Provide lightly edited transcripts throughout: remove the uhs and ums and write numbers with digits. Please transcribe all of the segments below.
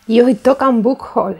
Y hoy toca un book haul.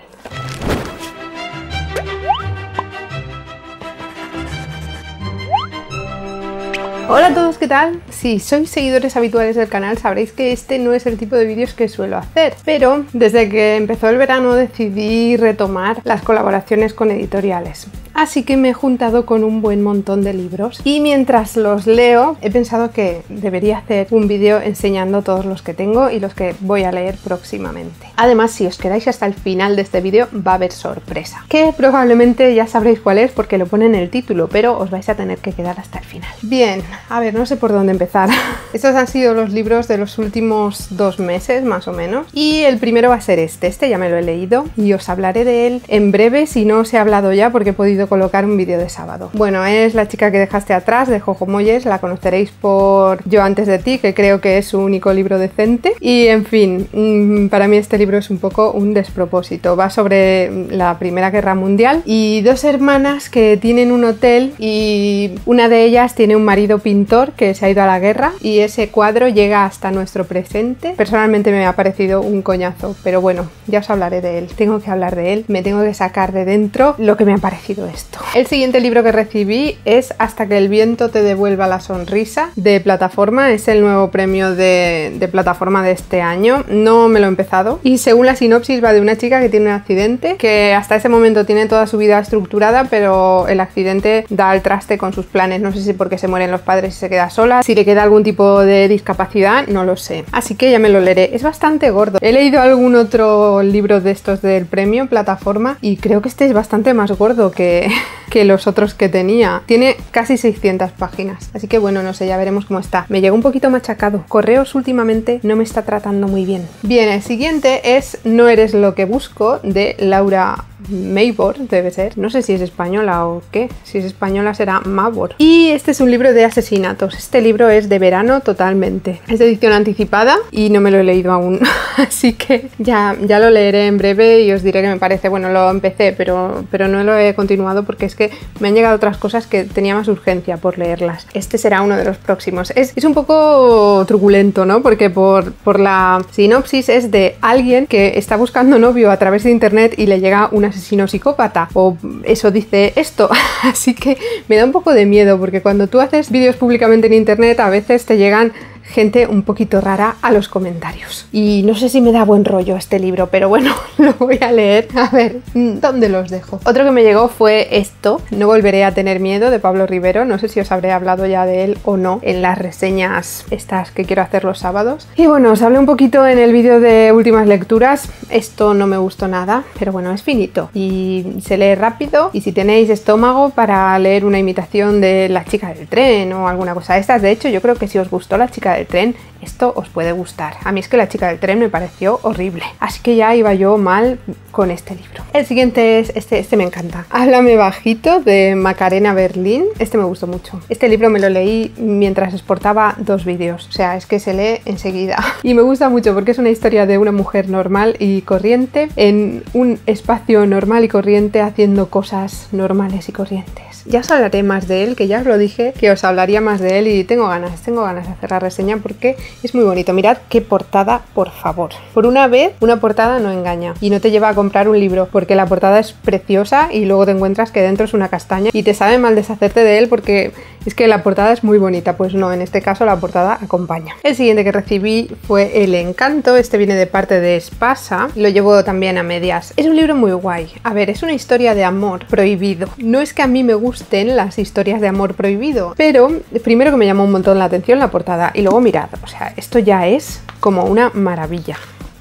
Hola a todos, ¿qué tal? Si sois seguidores habituales del canal sabréis que este no es el tipo de vídeos que suelo hacer, pero desde que empezó el verano decidí retomar las colaboraciones con editoriales. Así que me he juntado con un buen montón de libros y mientras los leo he pensado que debería hacer un vídeo enseñando todos los que tengo y los que voy a leer próximamente. Además, si os quedáis hasta el final de este vídeo va a haber sorpresa, que probablemente ya sabréis cuál es porque lo pone en el título, pero os vais a tener que quedar hasta el final. Bien, a ver, no sé por dónde empezar. Estos han sido los libros de los últimos 2 meses más o menos y el primero va a ser este ya me lo he leído y os hablaré de él en breve si no os he hablado ya porque he podido colocar un vídeo de sábado. Bueno, es La chica que dejaste atrás de Jojo Moyes, la conoceréis por Yo antes de ti, que creo que es su único libro decente y en fin, para mí este libro es un poco un despropósito. Va sobre la Primera Guerra Mundial y 2 hermanas que tienen un hotel y una de ellas tiene un marido pintor que se ha ido a la guerra y ese cuadro llega hasta nuestro presente. Personalmente me ha parecido un coñazo, pero bueno, ya os hablaré de él. Tengo que hablar de él, me tengo que sacar de dentro lo que me ha parecido esto. El siguiente libro que recibí es Hasta que el viento te devuelva la sonrisa, de Plataforma. Es el nuevo premio de Plataforma de este año. No me lo he empezado y según la sinopsis va de una chica que tiene un accidente, que hasta ese momento tiene toda su vida estructurada, pero el accidente da al traste con sus planes. No sé si porque se mueren los padres y se queda sola, si le queda algún tipo de discapacidad, no lo sé. Así que ya me lo leeré. Es bastante gordo. He leído algún otro libro de estos del premio Plataforma y creo que este es bastante más gordo que los otros que tenía. Tiene casi 600 páginas. Así que bueno, no sé, ya veremos cómo está. Me llegó un poquito machacado. Correos últimamente no me está tratando muy bien. Bien, el siguiente es No eres lo que busco, de Laura Maybor, debe ser. No sé si es española o qué. Si es española será Mabor. Y este es un libro de asesinatos. Este libro es de verano totalmente. Es de edición anticipada y no me lo he leído aún. Así que ya lo leeré en breve y os diré qué me parece. Bueno, lo empecé, pero no lo he continuado porque es que me han llegado otras cosas que tenía más urgencia por leerlas. Este será uno de los próximos. Es un poco truculento, ¿no? Porque por la sinopsis es de alguien que está buscando novio a través de internet y le llega un asesino psicópata, o eso dice esto. Así que me da un poco de miedo porque cuando tú haces vídeos públicamente en internet a veces te llegan gente un poquito rara a los comentarios y no sé si me da buen rollo este libro, pero bueno, lo voy a leer. A ver, ¿dónde los dejo? Otro que me llegó fue esto, No volveré a tener miedo, de Pablo Rivero. No sé si os habré hablado ya de él o no en las reseñas estas que quiero hacer los sábados. Y bueno, os hablé un poquito en el vídeo de últimas lecturas. Esto no me gustó nada, pero bueno, es finito y se lee rápido, y si tenéis estómago para leer una imitación de La chica del tren o alguna cosa de estas, de hecho yo creo que si os gustó La chica del tren, esto os puede gustar. A mí es que La chica del tren me pareció horrible, así que ya iba yo mal con este libro. El siguiente es este me encanta, Háblame bajito, de Macarena Berlín. Este me gustó mucho. Este libro me lo leí mientras exportaba 2 vídeos, o sea, es que se lee enseguida y me gusta mucho porque es una historia de una mujer normal y corriente en un espacio normal y corriente haciendo cosas normales y corrientes. Ya os hablaré más de él, que ya os lo dije que os hablaría más de él y tengo ganas de hacer la reseña porque es muy bonito. Mirad qué portada, por favor. Por una vez, una portada no engaña y no te lleva a comprar un libro porque la portada es preciosa y luego te encuentras que dentro es una castaña y te sabe mal deshacerte de él porque es que la portada es muy bonita. Pues no, en este caso la portada acompaña. El siguiente que recibí fue El encanto. Este viene de parte de Espasa. Lo llevo también a medias. Es un libro muy guay. A ver, es una historia de amor prohibido. No es que a mí me gusten las historias de amor prohibido, pero primero que me llamó un montón la atención la portada y luego mirad, o sea, esto ya es como una maravilla.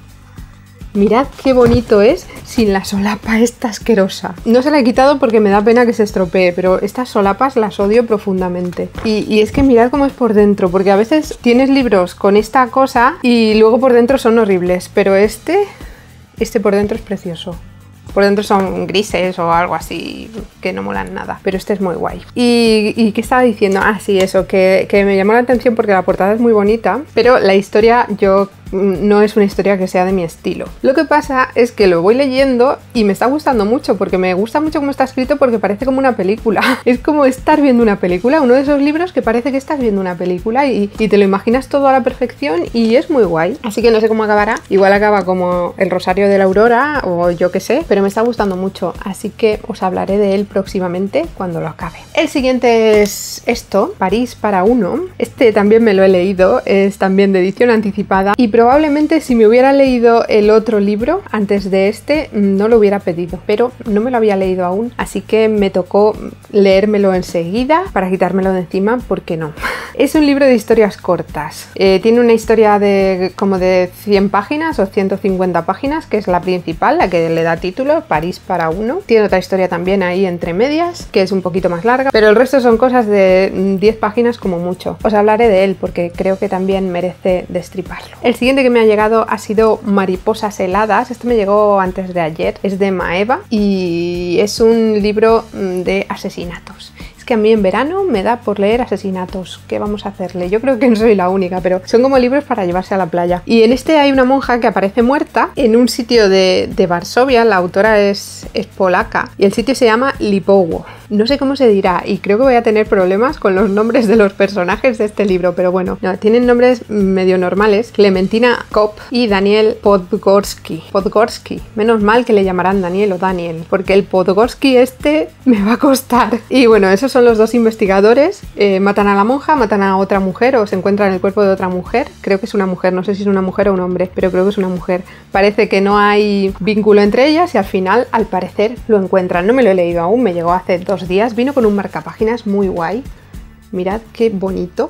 Mirad qué bonito es sin la solapa esta asquerosa. No se la he quitado porque me da pena que se estropee, pero estas solapas las odio profundamente. Y es que mirad cómo es por dentro, porque a veces tienes libros con esta cosa y luego por dentro son horribles, pero este por dentro es precioso. Por dentro son grises o algo así que no molan nada, pero este es muy guay. ¿Y qué estaba diciendo? Ah, sí, eso, que me llamó la atención porque la portada es muy bonita, pero la historia yo no es una historia que sea de mi estilo. Lo que pasa es que lo voy leyendo y me está gustando mucho, porque me gusta mucho cómo está escrito, porque parece como una película. Es como estar viendo una película, uno de esos libros que parece que estás viendo una película y te lo imaginas todo a la perfección y es muy guay. Así que no sé cómo acabará, igual acaba como El Rosario de la Aurora o yo qué sé, pero me está gustando mucho, así que os hablaré de él próximamente cuando lo acabe. El siguiente es esto, París para uno. Este también me lo he leído, es también de edición anticipada y probablemente si me hubiera leído el otro libro antes de este no lo hubiera pedido, pero no me lo había leído aún, así que me tocó leérmelo enseguida para quitármelo de encima, porque no. Es un libro de historias cortas, tiene una historia de como de 100 páginas o 150 páginas, que es la principal, la que le da título, París para uno. Tiene otra historia también ahí entre medias, que es un poquito más larga, pero el resto son cosas de 10 páginas como mucho. Os hablaré de él porque creo que también merece destriparlo. El siguiente que me ha llegado ha sido Mariposas heladas. Este me llegó antes de ayer, es de Maeva y es un libro de asesinatos. Es que a mí en verano me da por leer asesinatos. ¿Qué vamos a hacerle? Yo creo que no soy la única, pero son como libros para llevarse a la playa. Y en este hay una monja que aparece muerta en un sitio de Varsovia. La autora es polaca y el sitio se llama Lipowo. No sé cómo se dirá y creo que voy a tener problemas con los nombres de los personajes de este libro, pero bueno, no, tienen nombres medio normales. Clementina Kopp y Daniel Podgorski. Podgorski. Menos mal que le llamarán Daniel o Daniel, porque el Podgorski este me va a costar. Y bueno, esos son los dos investigadores. Matan a la monja, matan a otra mujer o se encuentran el cuerpo de otra mujer. Creo que es una mujer, no sé si es una mujer o un hombre, pero creo que es una mujer. Parece que no hay vínculo entre ellas y al final, al parecer, lo encuentran. No me lo he leído aún, me llegó hace 2 días. Vino con un marcapáginas muy guay. Mirad qué bonito.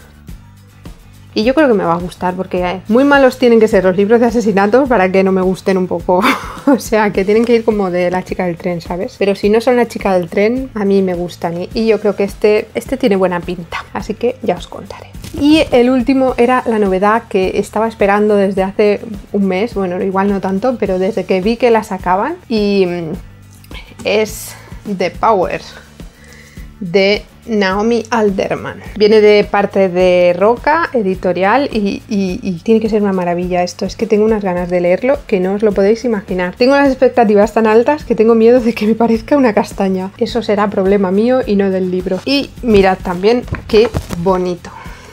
Y yo creo que me va a gustar porque muy malos tienen que ser los libros de asesinatos para que no me gusten un poco. O sea, que tienen que ir como de La chica del tren, ¿sabes? Pero si no son La chica del tren, a mí me gustan. Y yo creo que este tiene buena pinta. Así que ya os contaré. Y el último era la novedad que estaba esperando desde hace un mes. Bueno, igual no tanto, pero desde que vi que la sacaban. Y es The Power de Naomi Alderman. Viene de parte de Roca Editorial y tiene que ser una maravilla esto. Es que tengo unas ganas de leerlo que no os lo podéis imaginar. Tengo las expectativas tan altas que tengo miedo de que me parezca una castaña. Eso será problema mío y no del libro. Y mirad también qué bonito.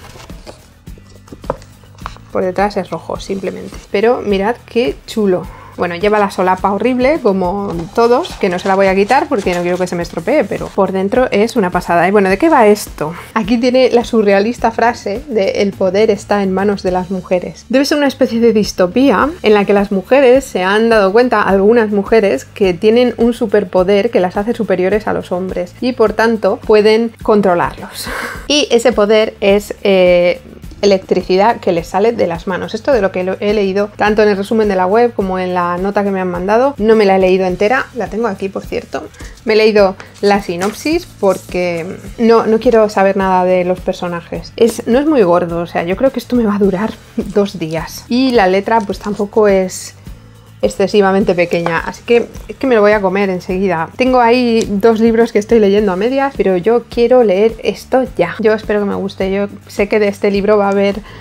Por detrás es rojo simplemente. Pero mirad qué chulo. Bueno, lleva la solapa horrible, como todos, que no se la voy a quitar porque no quiero que se me estropee, pero por dentro es una pasada. Y bueno, ¿de qué va esto? Aquí tiene la surrealista frase de el poder está en manos de las mujeres. Debe ser una especie de distopía en la que las mujeres se han dado cuenta, algunas mujeres, que tienen un superpoder que las hace superiores a los hombres y por tanto pueden controlarlos. Y ese poder es electricidad que les sale de las manos. Esto de lo que he leído tanto en el resumen de la web como en la nota que me han mandado. No me la he leído entera, la tengo aquí por cierto. Me he leído la sinopsis porque no quiero saber nada de los personajes. No es muy gordo, o sea, yo creo que esto me va a durar 2 días. Y la letra pues tampoco es excesivamente pequeña, así que es que me lo voy a comer enseguida. Tengo ahí 2 libros que estoy leyendo a medias, pero yo quiero leer esto ya. Yo espero que me guste, yo sé que de este libro va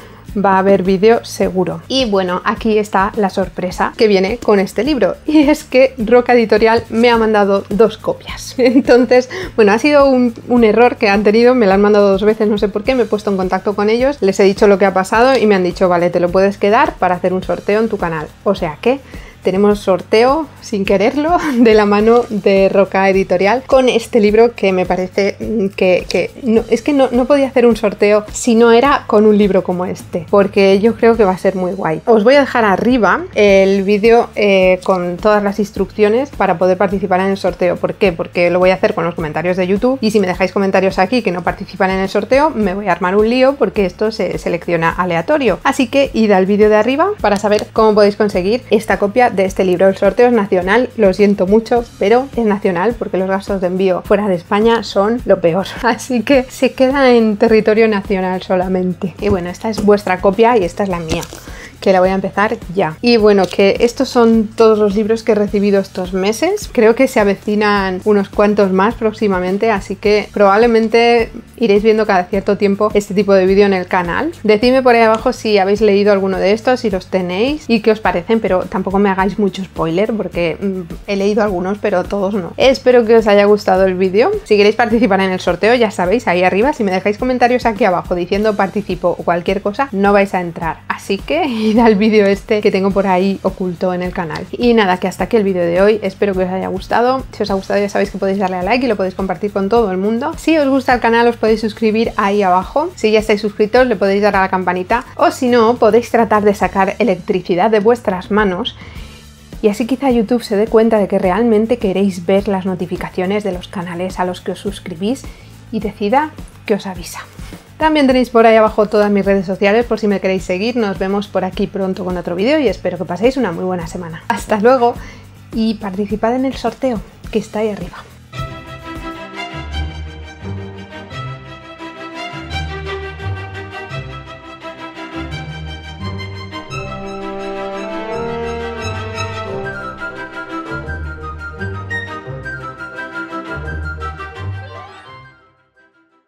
a haber vídeo seguro. Y bueno, aquí está la sorpresa que viene con este libro, y es que Roca Editorial me ha mandado 2 copias. Entonces, bueno, ha sido un error que han tenido, me lo han mandado 2 veces, no sé por qué. Me he puesto en contacto con ellos, les he dicho lo que ha pasado y me han dicho, vale, te lo puedes quedar para hacer un sorteo en tu canal. O sea que tenemos sorteo, sin quererlo, de la mano de Roca Editorial con este libro que me parece que no podía hacer un sorteo si no era con un libro como este, porque yo creo que va a ser muy guay. Os voy a dejar arriba el vídeo con todas las instrucciones para poder participar en el sorteo. ¿Por qué? Porque lo voy a hacer con los comentarios de YouTube y si me dejáis comentarios aquí que no participan en el sorteo, me voy a armar un lío porque esto se selecciona aleatorio. Así que id al vídeo de arriba para saber cómo podéis conseguir esta copia de este libro. El sorteo es nacional, lo siento mucho, pero es nacional porque los gastos de envío fuera de España son lo peor, así que se queda en territorio nacional solamente. Y bueno, esta es vuestra copia y esta es la mía, que la voy a empezar ya. Y bueno, que estos son todos los libros que he recibido estos meses. Creo que se avecinan unos cuantos más próximamente, así que probablemente iréis viendo cada cierto tiempo este tipo de vídeo en el canal. Decidme por ahí abajo si habéis leído alguno de estos, si los tenéis y qué os parecen, pero tampoco me hagáis mucho spoiler porque he leído algunos, pero todos no. Espero que os haya gustado el vídeo. Si queréis participar en el sorteo, ya sabéis, ahí arriba, si me dejáis comentarios aquí abajo diciendo participo o cualquier cosa, no vais a entrar. Así que id al vídeo este que tengo por ahí oculto en el canal. Y nada, que hasta aquí el vídeo de hoy. Espero que os haya gustado. Si os ha gustado ya sabéis que podéis darle a like y lo podéis compartir con todo el mundo. Si os gusta el canal os podéis suscribir ahí abajo. Si ya estáis suscritos le podéis dar a la campanita. O si no, podéis tratar de sacar electricidad de vuestras manos. Y así quizá YouTube se dé cuenta de que realmente queréis ver las notificaciones de los canales a los que os suscribís y decida que os avisa. También tenéis por ahí abajo todas mis redes sociales por si me queréis seguir. Nos vemos por aquí pronto con otro vídeo y espero que paséis una muy buena semana. Hasta luego y participad en el sorteo que está ahí arriba.